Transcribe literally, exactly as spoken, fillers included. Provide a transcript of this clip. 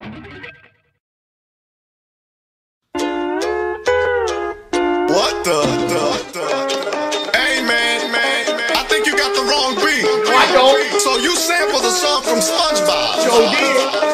What the, the, the? Hey man, man, man, I think you got the wrong beat. No, I don't. So you sampled the song from SpongeBob. Joe did.